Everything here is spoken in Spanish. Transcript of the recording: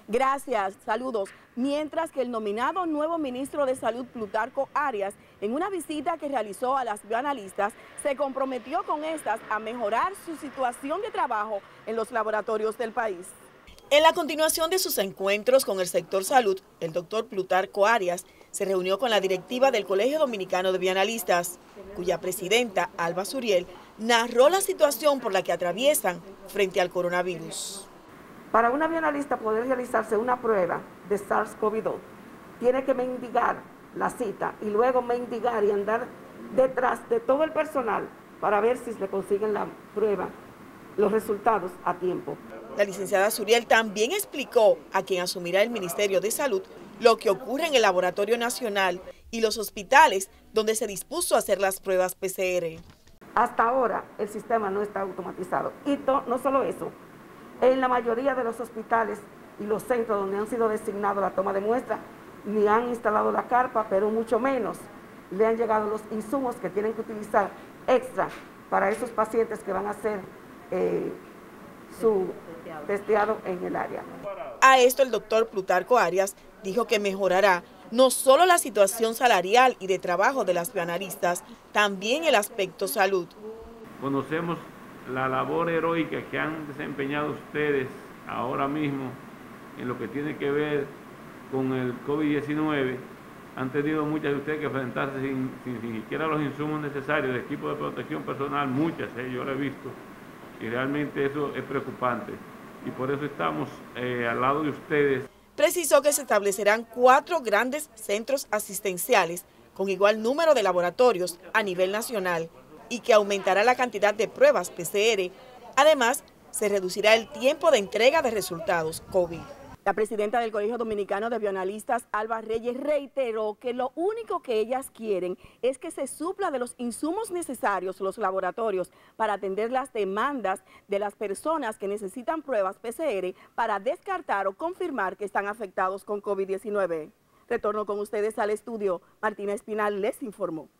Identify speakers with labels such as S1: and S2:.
S1: Gracias, saludos. Mientras que el nominado nuevo ministro de Salud, Plutarco Arias, en una visita que realizó a las bioanalistas, se comprometió con estas a mejorar su situación de trabajo en los laboratorios del país. En la continuación de sus encuentros con el sector salud, el doctor Plutarco Arias se reunió con la directiva del Colegio Dominicano de Bioanalistas, cuya presidenta, Alba Suriel, narró la situación por la que atraviesan frente al coronavirus.
S2: Para una bioanalista poder realizarse una prueba de SARS-CoV-2, tiene que mendigar la cita y luego mendigar y andar detrás de todo el personal para ver si le consiguen la prueba, los resultados a tiempo.
S1: La licenciada Suriel también explicó a quien asumirá el Ministerio de Salud lo que ocurre en el Laboratorio Nacional y los hospitales donde se dispuso a hacer las pruebas PCR.
S2: Hasta ahora el sistema no está automatizado y no solo eso, en la mayoría de los hospitales y los centros donde han sido designados la toma de muestras, ni han instalado la carpa, pero mucho menos le han llegado los insumos que tienen que utilizar extra para esos pacientes que van a hacer su testeado en el área.
S1: A esto el doctor Plutarco Arias dijo que mejorará no solo la situación salarial y de trabajo de las bioanalistas, también el aspecto salud.
S3: Conocemos la labor heroica que han desempeñado ustedes ahora mismo en lo que tiene que ver con el COVID-19. Han tenido muchas de ustedes que enfrentarse sin siquiera los insumos necesarios, de equipo de protección personal, muchas, yo lo he visto, y realmente eso es preocupante. Y por eso estamos al lado de ustedes.
S1: Precisó que se establecerán 4 grandes centros asistenciales con igual número de laboratorios a nivel nacional y que aumentará la cantidad de pruebas PCR. Además, se reducirá el tiempo de entrega de resultados COVID. La presidenta del Colegio Dominicano de Bioanalistas, Alba Reyes, reiteró que lo único que ellas quieren es que se supla de los insumos necesarios los laboratorios para atender las demandas de las personas que necesitan pruebas PCR para descartar o confirmar que están afectados con COVID-19. Retorno con ustedes al estudio. Martina Espinal les informó.